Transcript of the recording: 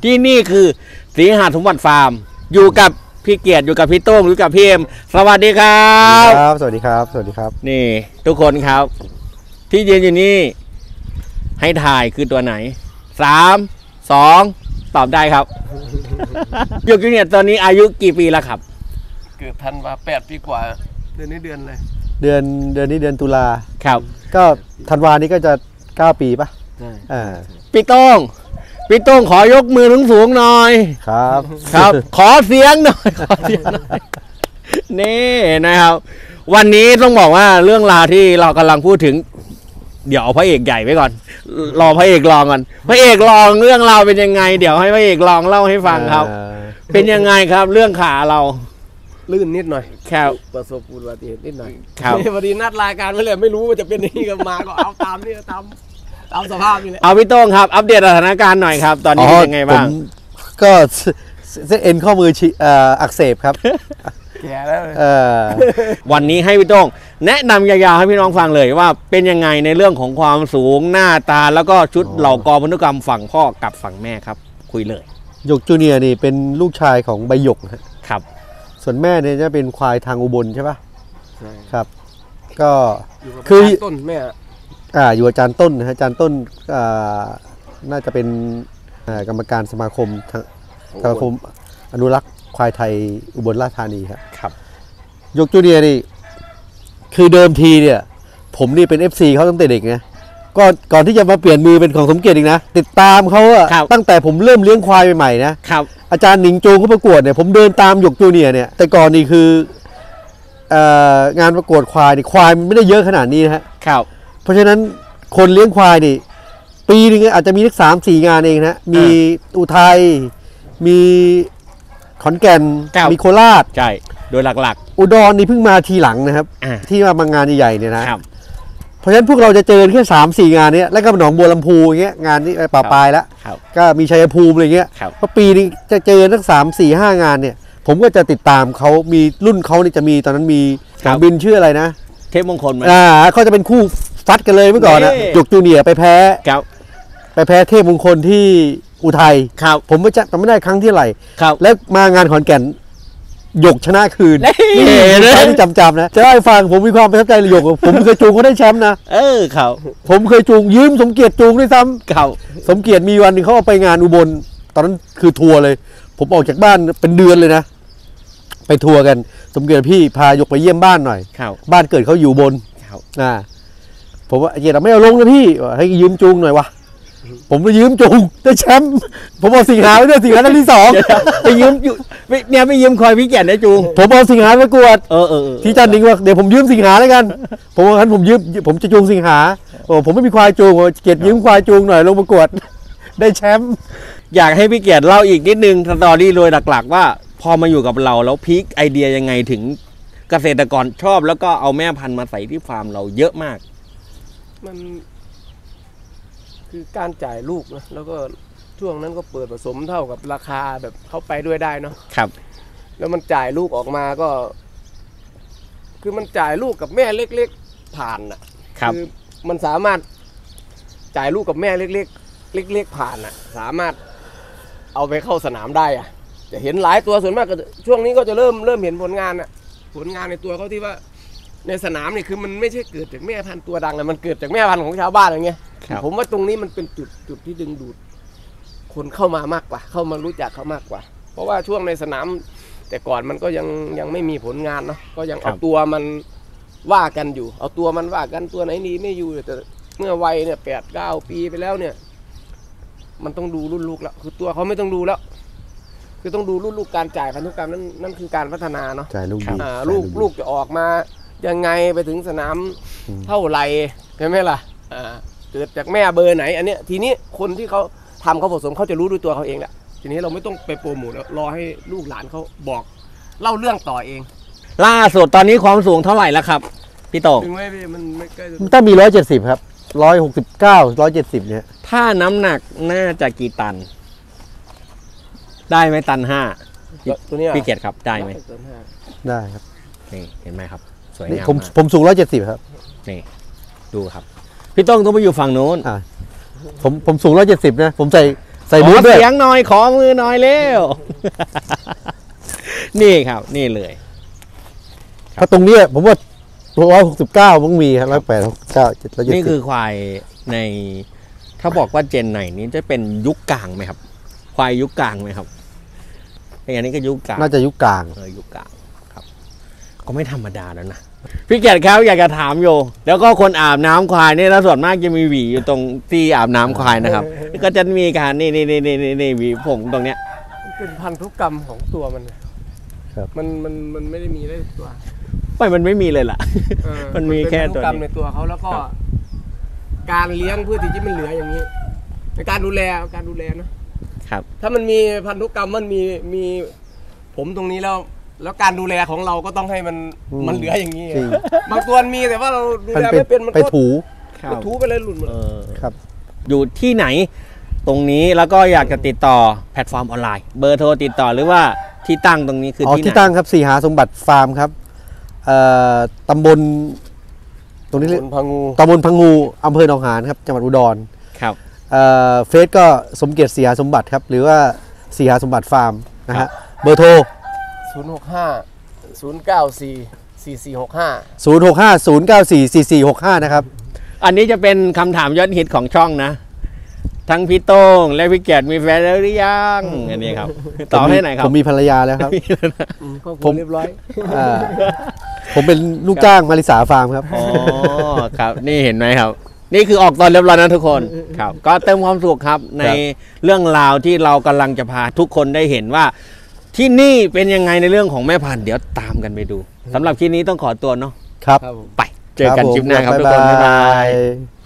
ที่นี่คือศรีหาสมบัติฟาร์มอยู่กับพี่เกียรติอยู่กับพี่โต้งอยู่กับพี่เอ็มสวัสดีครับสวัสดีครับสวัสดีครับนี่ทุกคนครับที่ยืนอยู่นี่ให้ถ่ายคือตัวไหน3 2ตอบได้ครับหยกจูเนียร์ตอนนี้อายุกี่ปีแล้วครับเกิดทันว่า8 ปีกว่าเดือนนี้เดือนเลยเดือนนี้เดือนตุลาครับก็ธันวานี้ก็จะ9 ปีป่ะใช่พี่โต้งขอยกมือสูงๆหน่อยครับขอเสียงหน่อยนี่นะครับวันนี้ต้องบอกว่าเรื่องราวที่เรากำลังพูดถึงเดี๋ยวเอาพระเอกใหญ่ไว้ก่อนรอพระเอกรองก่อนพระเอกรองเรื่องราวเป็นยังไงเดี๋ยวให้พระเอกรองเล่าให้ฟังครับเป็นยังไงครับเรื่องขาเราลื่นนิดหน่อยครับประสบอุบัติเหตุนิดหน่อยครับพอดีนัดรายการไว้เลยไม่รู้ว่าจะเป็นนี่กันมาก็เอาตามนี่ตามสภาพนี่แหละเอาพี่โต้งครับอัปเดตสถานการณ์หน่อยครับตอนนี้เป็นยังไงบ้างก็เส้นเอ็นข้อมืออักเสบครับแก่แล้ววันนี้ให้พี่โต้งแนะนำยาวๆให้พี่น้องฟังเลยว่าเป็นยังไงในเรื่องของความสูงหน้าตาแล้วก็ชุดเหล่ากอพันธุกรรมฝั่งพ่อกับฝั่งแม่ครับคุยเลยหยกจูเนียร์นี่เป็นลูกชายของใบหยกครับส่วนแม่เนี่ยจะเป็นควายทางอุบลใช่ปะใช่ครับก็คือต้นแม่อยู่อาจารย์ต้นนะฮะอาจารย์ต้นน่าจะเป็นกรรมการสมาคมอนุรักษ์ควายไทยอุบลราชธานีครับหยกจูเนียร์นี่คือเดิมทีเนี่ยผมนี่เป็น FC เขาตั้งแต่เด็กนะก่อนที่จะมาเปลี่ยนมือเป็นของสมเกียรติอีกนะติดตามเขาตั้งแต่ผมเริ่มเลี้ยงควายใหม่ๆนะครับอาจารย์หนิงโจงเขาประกวดเนี่ยผมเดินตามหยกจูเนียร์เนี่ยแต่ก่อนนี่คืองานประกวดควายนี่ควายมันไม่ได้เยอะขนาดนี้นะครับเพราะฉะนั้นคนเลี้ยงควายนี่ปีนึงอาจจะมีสัก3-4 งานเองนะมีอุทัยมีขอนแก่นมีโคราชใช่โดยหลักๆอุดรนี่เพิ่งมาทีหลังนะครับที่มางานใหญ่ๆเนี่ยนะเพราะฉะนั้นพวกเราจะเจอแค่3-4 งานนี้แล้วก็หนองบัวลำพูอย่างเงี้ยงานนี้ป่าปลายแล้วก็มีชัยภูมิอะไรเงี้ยเพราะปีนึงจะเจอสัก3-4-5 งานเนี่ยผมก็จะติดตามเขามีรุ่นเขานี่จะมีตอนนั้นมีสนามบินชื่ออะไรนะเทพมงคลเขาจะเป็นคู่ฟัดกันเลยเมื่อก่อนนะหยกจูเนียร์ไปแพ้เทพมงคลที่อุทัยผมไม่ได้ครั้งที่ไหนแล้วมางานขอนแก่นหยกชนะคืนที่จำนะจะได้ฟังผมมีความประทับใจหยกผมเคยจูงเขาได้แชมป์นะผมเคยจูงยืมสมเกียรติจูงด้วยซ้ำสมเกียรติมีวันนึงเขาเอาไปงานอุบลตอนนั้นคือทัวร์เลยผมออกจากบ้านเป็นเดือนเลยนะไปทัวร์กันสมเกียรติพี่พาหยกไปเยี่ยมบ้านหน่อยบ้านเกิดเขาอยู่บนผมว่าเกียรติไม่เอาลงนะพี่ให้ยืมจูงหน่อยวะผมไปยืมจูงได้แชมป์ผมเอาสิงหาไปด้วยสิงหาที่2ไปยืมเนี่ยไม่ยืมคอยพี่เกียรติได้จูงผมเอาสิงหาไปกวดที่จันทร์นิงว่าเดี๋ยวผมยืมสิงหาแล้วกันผมว่างั้นผมจะจูงสิงหาผมไม่มีควายจูงเกียรติยืมควายจูงหน่อยลงประกวดได้แชมป์อยากให้พี่เกียรติเล่าอีกนิดนึงสตอรี่โดยหลักๆว่าพอมาอยู่กับเราแล้วพีคไอเดียยังไงถึงเกษตรกรชอบแล้วก็เอาแม่พันธุ์มาใส่ที่ฟาร์มเราเยอะมากมันคือการจ่ายลูกนะแล้วก็ช่วงนั้นก็เปิดผสมเท่ากับราคาแบบเขาไปด้วยได้เนาะครับแล้วมันจ่ายลูกออกมาก็คือมันจ่ายลูกกับแม่เล็กๆผ่านอ่ะคือมันสามารถจ่ายลูกกับแม่เล็กๆผ่านอ่ะสามารถเอาไปเข้าสนามได้อ่ะจะเห็นหลายตัวส่วนมากก็ช่วงนี้ก็จะเริ่มเห็นผลงานอ่ะผลงานในตัวเขาที่ว่าในสนามนี่คือมันไม่ใช่เกิดจากแม่พันธุ์ตัวดังนะมันเกิดจากแม่พันธุ์ของชาวบ้านอะไรเงี้ยผมว่าตรงนี้มันเป็นจุดที่ดึงดูดคนเข้ามามากกว่าเข้ามารู้จักเขามากกว่าเพราะว่าช่วงในสนามแต่ก่อนมันก็ยังไม่มีผลงานเนาะก็ยังเอาตัวมันว่ากันอยู่เอาตัวมันว่ากันตัวไหนดีไม่อยู่แต่เมื่อวัยเนี่ย8-9 ปีไปแล้วเนี่ยมันต้องดูรุ่นลูกแล้วคือตัวเขาไม่ต้องดูแล้วคือต้องดูรุ่นลูกการจ่ายพันธุกรรมนั่นคือการพัฒนาเนาะจ่ายลูกลูกจะออกมายังไงไปถึงสนามเท่าไหร่ใช่ไหมล่ะเกิดจากแม่เบอร์ไหนอันเนี้ยทีนี้คนที่เขาทำเขาผสมเขาจะรู้ด้วยตัวเขาเองแหละทีนี้เราไม่ต้องไปโปรโมทแล้วรอให้ลูกหลานเขาบอกเล่าเรื่องต่อเองล่าสุดตอนนี้ความสูงเท่าไหร่แล้วครับพี่โตถึงไม่มันไม่ใกล้ต้องมี170ครับ169 170เนี่ยถ้าน้ำหนักน่าจะกี่ตันได้ไหมตัน5 ตัวนี้พี่เกียรติครับได้ไหมได้ครับนี่เห็นไหมครับสวยงามผมสูง170ครับนี่ดูครับพี่ต้องไปอยู่ฝั่งโน้นผมสูง170นะผมใส่ใส่บูทด้วยเสียงหน่อยขอมือหน่อยเร็ว นี่ครับนี่เลยถ้าตรงเนี้ยผมว่า169ต้องมีครับ189 นี่คือควายในถ้าบอกว่าเจนไหนนี้จะเป็นยุคกลางไหมครับ ควายยุคกลางไหมครับอันนี้ก็ยุคกลางน่าจะยุคกลางยุคกลางครับ ก็ไม่ธรรมดาแล้วนะพี่เกียรติครับอยากจะถามโยแล้วก็คนอาบน้ำควายนี่แล้วส่วนมากจะมีหวีอยู่ตรงที่อาบน้ำควายนะครับ ก็จะมีการนี่หวีผมตรงเนี้ยเป็นพันธุกรรมของตัวมันมันไม่ได้มีได้ตัวมันไม่มีเลยล่ะ มันมีแค่ตัวพันธุกรรมในตัวเขาแล้วก็ การเลี้ยงเพื่อที่จะมันเหลืออย่างนี้ในการดูแลนะครับ ถ้ามันมีพันธุกรรมมันมีผมตรงนี้แล้วการดูแลของเราก็ต้องให้มันเหลืออย่างนี้บางตัวมีแต่ว่าเราดูแลไม่เป็นมันก็ไปถูมันถูไปเลยหลุดหมดครับอยู่ที่ไหนตรงนี้แล้วก็อยากจะติดต่อแพลตฟอร์มออนไลน์เบอร์โทรติดต่อหรือว่าที่ตั้งตรงนี้คือที่ไหนที่ตั้งครับสีหาสมบัติฟาร์มครับตำบลตรงนี้ ตำบลพังงูอำเภอหนองหานครับจังหวัดอุดรครับเฟซก็สมเกียรติสีหาสมบัติครับหรือว่าสีหาสมบัติฟาร์มนะฮะเบอร์โทร 065 094 4465 นะครับอันนี้จะเป็นคำถามยอดฮิตของช่องนะ ทั้งพี่โต้งและพี่เกียรติมีแฟนแล้วหรือยังอันนี้ครับตอบให้หน่อยครับผมมีภรรยาแล้วครับผมเรียบร้อยผมเป็นลูกจ้างมาริสาฟาร์มครับอ๋อครับนี่เห็นไหมครับ นี่คือออกตอนเรียบร้อยนะทุกคนครับ ก็เติมความสุขครับในเรื่องราวที่เรากำลังจะพาทุกคนได้เห็นว่า ที่นี่เป็นยังไงในเรื่องของแม่พันธุ์เดี๋ยวตามกันไปดูสำหรับคลิปนี้ต้องขอตัวเนาะครับไปเจอกันคลิปหน้าครับทุกคนบ๊ายบาย